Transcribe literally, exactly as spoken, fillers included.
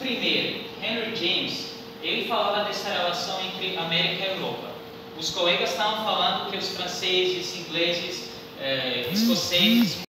primeiro, Henry James, ele falava dessa relação entre América e Europa. Os colegas estavam falando que os franceses, ingleses, eh, escoceses